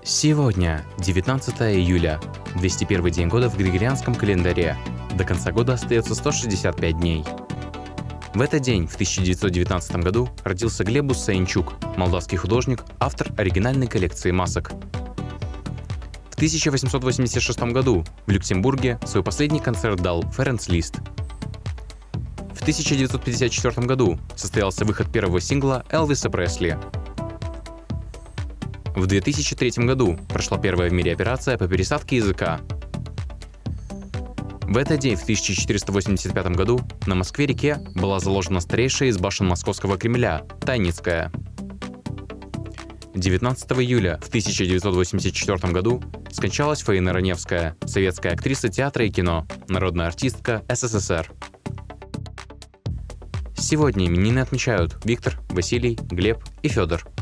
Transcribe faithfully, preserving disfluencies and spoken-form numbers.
Сегодня девятнадцатое июля, двести первый день года в Григорианском календаре. До конца года остается сто шестьдесят пять дней. В этот день, в тысяча девятьсот девятнадцатом году, родился Глебус Саенчук, молдавский художник, автор оригинальной коллекции масок. В тысяча восемьсот восемьдесят шестом году в Люксембурге свой последний концерт дал Ференц Лист. В тысяча девятьсот пятьдесят четвёртом году состоялся выход первого сингла Элвиса Пресли. В две тысячи третьем году прошла первая в мире операция по пересадке языка. В этот день, в тысяча четыреста восемьдесят пятом году, на Москве-реке была заложена старейшая из башен Московского Кремля – Тайницкая. девятнадцатого июля в тысяча девятьсот восемьдесят четвёртом году скончалась Фаина Раневская, советская актриса театра и кино, народная артистка СССР. Сегодня именины отмечают Виктор, Василий, Глеб и Федор.